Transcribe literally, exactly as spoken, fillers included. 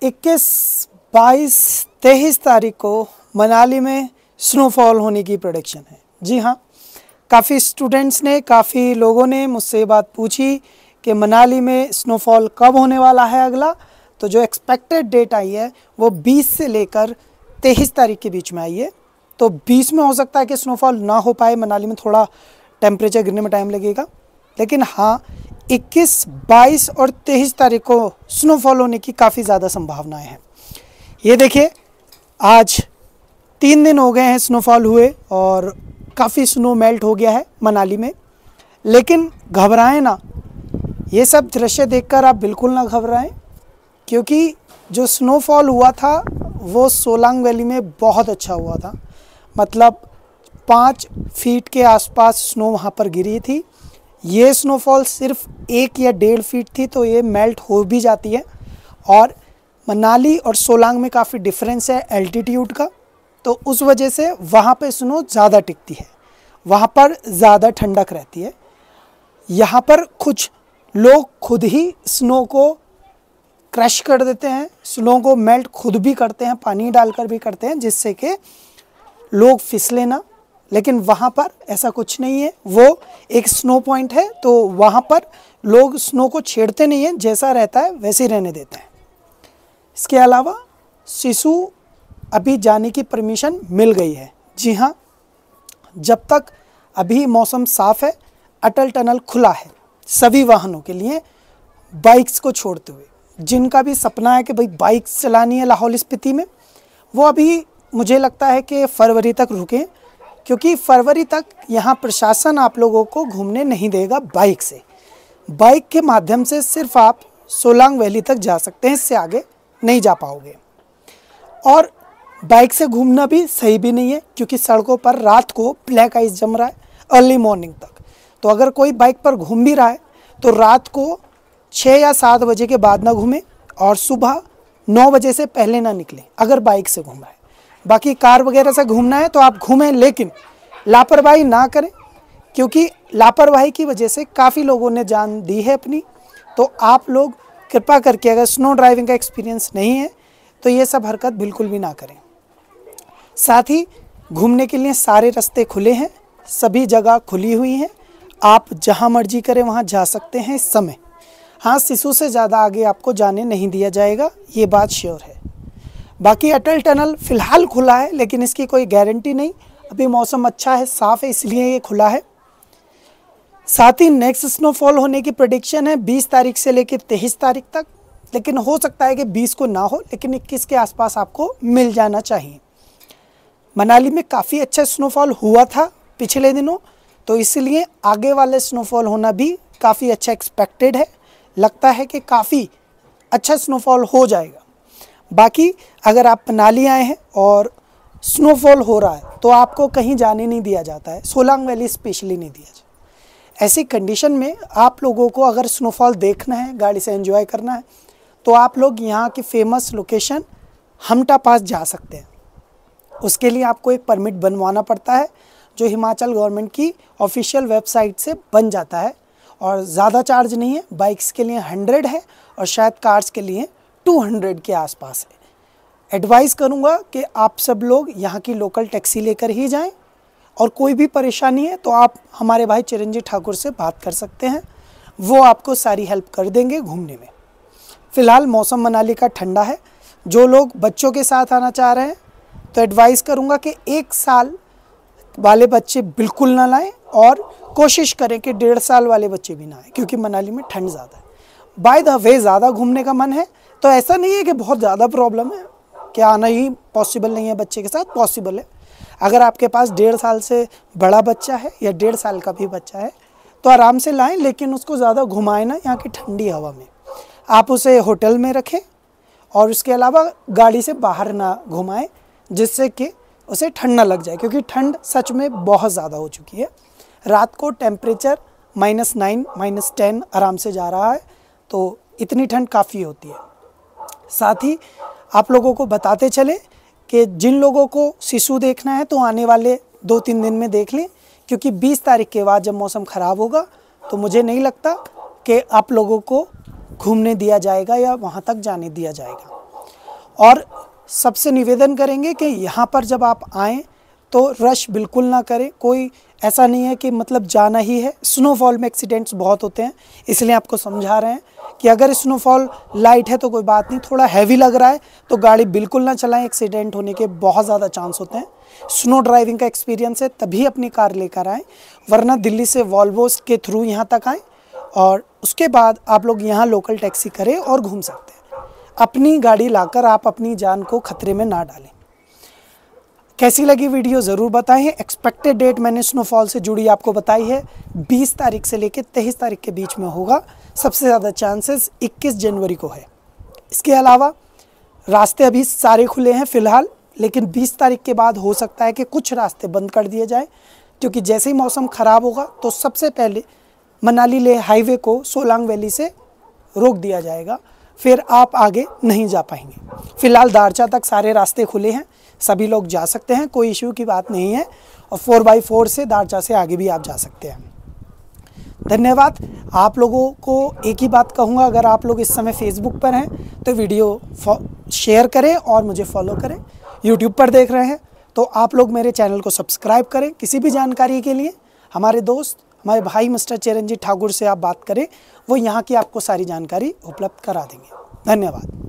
इक्कीस, बाईस, तेईस तारीख को मनाली में स्नोफॉल होने की प्रेडिक्शन है। जी हाँ, काफ़ी स्टूडेंट्स ने, काफ़ी लोगों ने मुझसे ये बात पूछी कि मनाली में स्नोफॉल कब होने वाला है अगला। तो जो एक्सपेक्टेड डेट आई है वो बीस से लेकर तेईस तारीख के बीच में आई है। तो बीस में हो सकता है कि स्नोफॉल ना हो पाए, मनाली में थोड़ा टेम्परेचर गिरने में टाइम लगेगा, लेकिन हाँ इक्कीस, बाईस और तेईस तारीख को स्नोफॉल होने की काफ़ी ज़्यादा संभावनाएं हैं। ये देखिए, आज तीन दिन हो गए हैं स्नोफॉल हुए और काफ़ी स्नो मेल्ट हो गया है मनाली में। लेकिन घबराएं ना, ये सब दृश्य देखकर आप बिल्कुल ना घबराएं, क्योंकि जो स्नोफॉल हुआ था वो सोलांग वैली में बहुत अच्छा हुआ था। मतलब पाँच फीट के आसपास स्नो वहाँ पर गिरी थी। ये स्नोफॉल सिर्फ एक या डेढ़ फीट थी, तो ये मेल्ट हो भी जाती है। और मनाली और सोलांग में काफ़ी डिफरेंस है एल्टीट्यूड का, तो उस वजह से वहाँ पे स्नो ज़्यादा टिकती है, वहाँ पर ज़्यादा ठंडक रहती है। यहाँ पर कुछ लोग खुद ही स्नो को क्रश कर देते हैं, स्नो को मेल्ट खुद भी करते हैं, पानी डालकर भी करते हैं, जिससे कि लोग फिसले ना। लेकिन वहाँ पर ऐसा कुछ नहीं है, वो एक स्नो पॉइंट है, तो वहाँ पर लोग स्नो को छेड़ते नहीं हैं, जैसा रहता है वैसे ही रहने देते हैं। इसके अलावा सिसु अभी जाने की परमिशन मिल गई है। जी हाँ, जब तक अभी मौसम साफ़ है, अटल टनल खुला है सभी वाहनों के लिए, बाइक्स को छोड़ते हुए। जिनका भी सपना है कि भाई बाइक चलानी है लाहौल स्पीति में, वो अभी मुझे लगता है कि फरवरी तक रुकें, क्योंकि फरवरी तक यहाँ प्रशासन आप लोगों को घूमने नहीं देगा बाइक से। बाइक के माध्यम से सिर्फ आप सोलांग वैली तक जा सकते हैं, इससे आगे नहीं जा पाओगे। और बाइक से घूमना भी सही भी नहीं है, क्योंकि सड़कों पर रात को ब्लैक आइस जम रहा है अर्ली मॉर्निंग तक। तो अगर कोई बाइक पर घूम भी रहा है तो रात को छः या सात बजे के बाद ना घूमें और सुबह नौ बजे से पहले ना निकलें अगर बाइक से घूम रहा है। बाकी कार वगैरह से घूमना है तो आप घूमें, लेकिन लापरवाही ना करें, क्योंकि लापरवाही की वजह से काफ़ी लोगों ने जान दी है अपनी। तो आप लोग कृपा करके, अगर स्नो ड्राइविंग का एक्सपीरियंस नहीं है तो ये सब हरकत बिल्कुल भी ना करें। साथ ही घूमने के लिए सारे रास्ते खुले हैं, सभी जगह खुली हुई हैं, आप जहां मर्जी करें वहां जा सकते हैं इस समय। हाँ, सिसु से ज़्यादा आगे आपको जाने नहीं दिया जाएगा, ये बात श्योर है। बाकी अटल टनल फ़िलहाल खुला है, लेकिन इसकी कोई गारंटी नहीं। अभी मौसम अच्छा है, साफ़ है, इसलिए ये खुला है। साथ ही नेक्स्ट स्नोफॉल होने की प्रेडिक्शन है बीस तारीख से लेकर तेईस तारीख तक, लेकिन हो सकता है कि बीस को ना हो, लेकिन इक्कीस के आसपास आपको मिल जाना चाहिए। मनाली में काफ़ी अच्छा स्नोफॉल हुआ था पिछले दिनों, तो इसलिए आगे वाले स्नोफॉल होना भी काफ़ी अच्छा एक्सपेक्टेड है। लगता है कि काफ़ी अच्छा स्नोफॉल हो जाएगा। बाकी अगर आप मनाली आए हैं और स्नोफॉल हो रहा है तो आपको कहीं जाने नहीं दिया जाता है, सोलांग वैली स्पेशली नहीं दिया जाता। ऐसी कंडीशन में आप लोगों को अगर स्नोफॉल देखना है, गाड़ी से एंजॉय करना है, तो आप लोग यहाँ की फेमस लोकेशन हमटा पास जा सकते हैं। उसके लिए आपको एक परमिट बनवाना पड़ता है, जो हिमाचल गवर्नमेंट की ऑफिशियल वेबसाइट से बन जाता है, और ज़्यादा चार्ज नहीं है। बाइक्स के लिए हंड्रेड है और शायद कार्स के लिए टू हंड्रेड के आसपास है। एडवाइस करूँगा कि आप सब लोग यहाँ की लोकल टैक्सी लेकर ही जाएं, और कोई भी परेशानी है तो आप हमारे भाई चिरंजीव ठाकुर से बात कर सकते हैं, वो आपको सारी हेल्प कर देंगे घूमने में। फ़िलहाल मौसम मनाली का ठंडा है। जो लोग बच्चों के साथ आना चाह रहे हैं तो एडवाइस करूँगा कि एक साल वाले बच्चे बिल्कुल ना लाएं, और कोशिश करें कि डेढ़ साल वाले बच्चे भी ना आएँ, क्योंकि मनाली में ठंड ज़्यादा है। बाय द वे ज़्यादा घूमने का मन है तो ऐसा नहीं है कि बहुत ज़्यादा प्रॉब्लम है कि आना ही पॉसिबल नहीं है, बच्चे के साथ पॉसिबल है। अगर आपके पास डेढ़ साल से बड़ा बच्चा है या डेढ़ साल का भी बच्चा है तो आराम से लाएं, लेकिन उसको ज़्यादा घुमाएं ना यहाँ की ठंडी हवा में। आप उसे होटल में रखें, और उसके अलावा गाड़ी से बाहर ना घुमाएं, जिससे कि उसे ठंड ना लग जाए, क्योंकि ठंड सच में बहुत ज़्यादा हो चुकी है। रात को temperature minus nine minus ten आराम से जा रहा है, तो इतनी ठंड काफ़ी होती है। साथ ही आप लोगों को बताते चले कि जिन लोगों को सिसु देखना है तो आने वाले दो तीन दिन में देख लें, क्योंकि बीस तारीख के बाद जब मौसम ख़राब होगा तो मुझे नहीं लगता कि आप लोगों को घूमने दिया जाएगा या वहाँ तक जाने दिया जाएगा। और सबसे निवेदन करेंगे कि यहाँ पर जब आप आएँ तो रश बिल्कुल ना करें। कोई ऐसा नहीं है कि मतलब जाना ही है। स्नोफॉल में एक्सीडेंट्स बहुत होते हैं, इसलिए आपको समझा रहे हैं कि अगर स्नोफॉल लाइट है तो कोई बात नहीं, थोड़ा हैवी लग रहा है तो गाड़ी बिल्कुल ना चलाएं, एक्सीडेंट होने के बहुत ज़्यादा चांस होते हैं। स्नो ड्राइविंग का एक्सपीरियंस है तभी अपनी कार लेकर आएँ, वरना दिल्ली से वॉल्वो के थ्रू यहाँ तक आएँ और उसके बाद आप लोग यहाँ लोकल टैक्सी करें और घूम सकते हैं। अपनी गाड़ी लाकर आप अपनी जान को खतरे में ना डालें। कैसी लगी वीडियो ज़रूर बताएं। एक्सपेक्टेड डेट मैंने स्नोफॉल से जुड़ी आपको बताई है, बीस तारीख से लेकर तेईस तारीख के बीच में होगा। सबसे ज़्यादा चांसेस इक्कीस जनवरी को है। इसके अलावा रास्ते अभी सारे खुले हैं फ़िलहाल, लेकिन बीस तारीख के बाद हो सकता है कि कुछ रास्ते बंद कर दिए जाएं, क्योंकि जैसे ही मौसम ख़राब होगा तो सबसे पहले मनाली ले हाईवे को सोलांग वैली से रोक दिया जाएगा, फिर आप आगे नहीं जा पाएंगे। फ़िलहाल दारचा तक सारे रास्ते खुले हैं, सभी लोग जा सकते हैं, कोई इश्यू की बात नहीं है। और फोर बाई फोर से दारचा से आगे भी आप जा सकते हैं। धन्यवाद। आप लोगों को एक ही बात कहूँगा, अगर आप लोग इस समय फेसबुक पर हैं तो वीडियो शेयर करें और मुझे फॉलो करें। यूट्यूब पर देख रहे हैं तो आप लोग मेरे चैनल को सब्सक्राइब करें। किसी भी जानकारी के लिए हमारे दोस्त, हमारे भाई मिस्टर चिरंजीत ठाकुर से आप बात करें, वो यहाँ की आपको सारी जानकारी उपलब्ध करा देंगे। धन्यवाद।